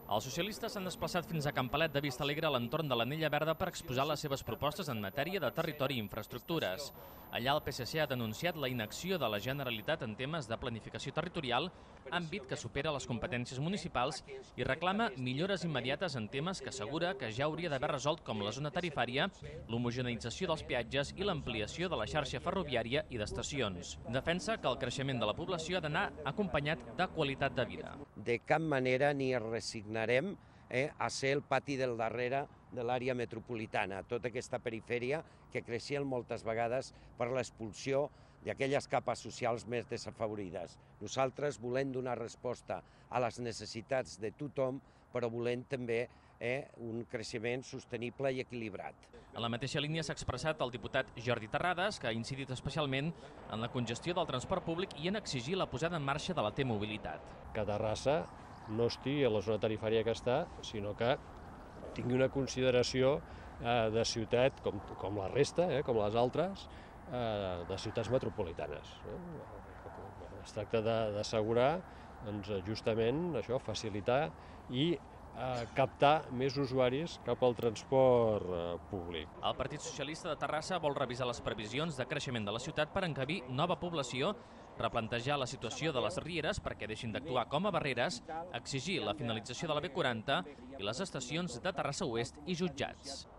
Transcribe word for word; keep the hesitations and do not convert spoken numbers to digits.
Els socialistes s'han desplaçat fins a Campalet de Vistalegre a l'entorn de l'Anella Verda per exposar les seves propostes en matèria de territori i infraestructures. Allà el P S C ha denunciat la inacció de la Generalitat en temes de planificació territorial, àmbit que supera les competències municipals, i reclama millores immediates en temes que assegura que ja hauria d'haver resolt, com la zona tarifària, l'homogeneïtzació dels peatges i l'ampliació de la xarxa ferroviària i d'estacions. Defensa que el creixement de la població ha d'anar acompanyat de qualitat de vida. De cap manera ni es resignarem eh, a ser el pati del darrere de l'àrea metropolitana, tota aquesta perifèria que creixia moltes vegades per l'expulsió d'aquelles capes socials més desafavorides. Nosaltres volem donar resposta a les necessitats de tothom, però volem també eh, un creixement sostenible i equilibrat. En la mateixa línia s'ha expressat el diputat Jordi Terrades, que ha incidit especialment en la congestió del transport públic i en exigir la posada en marxa de la T-mobilitat. Que Terrassa no estigui a la zona tarifària que està, sinó que tingui una consideració eh, de ciutat com, com la resta, eh, com les altres, eh, de ciutats metropolitanes. Eh? Es tracta d'assegurar doncs, justament això, facilitar i eh, captar més usuaris cap al transport eh, públic. El Partit Socialista de Terrassa vol revisar les previsions de creixement de la ciutat per encabir nova població, replantejar la situació de les rieres perquè deixin d'actuar com a barreres, exigir la finalització de la B quaranta i les estacions de Terrassa Oest i Jutjats.